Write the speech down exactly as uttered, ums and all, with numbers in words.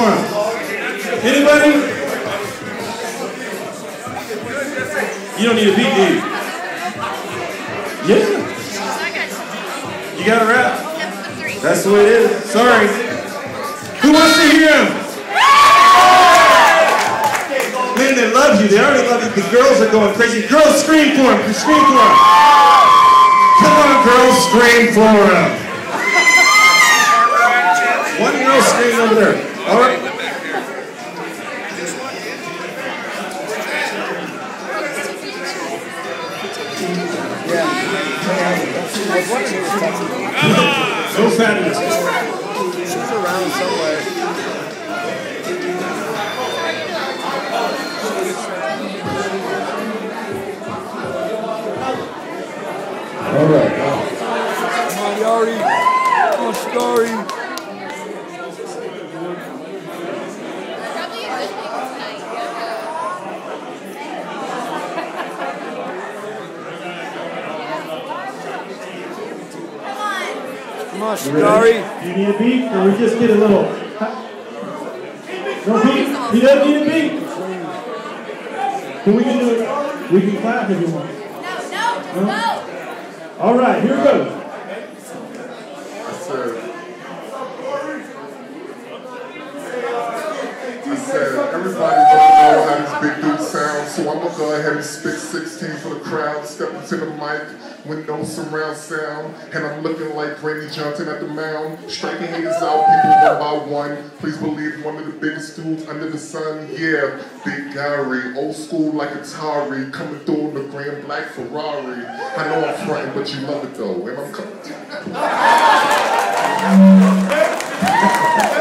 for him. Anybody? You don't need a beat, do you? Yeah. You got a rap? That's the way it is. Sorry. Who wants to hear him? Man, they love you. They already love you. The girls are going crazy. Girls, scream for him. Scream for him. Come on, girls, scream for him. One girl screaming over there. All right. No sadness. She's around somewhere. All right. Come on, Yari. Come on, Shagari. Come on, Shagari. Do you need a beat, or we just get a little? No beat. He doesn't need a beat. Can we do it? We can clap if you want. No, no, just no? Go. All right, here we go. I said, I said, everybody wanna know how this big dude sounds, so I'm gonna go ahead and spit sixteen for the crowd, step into the mic with no surround sound, and I'm looking like Randy Johnson at the mound, striking haters out, people one by one. Please believe one of the biggest dudes under the sun, yeah, Big Gary, old school like Atari, coming through in the grand black Ferrari. I know I'm fronting, but you love it though, and I'm coming.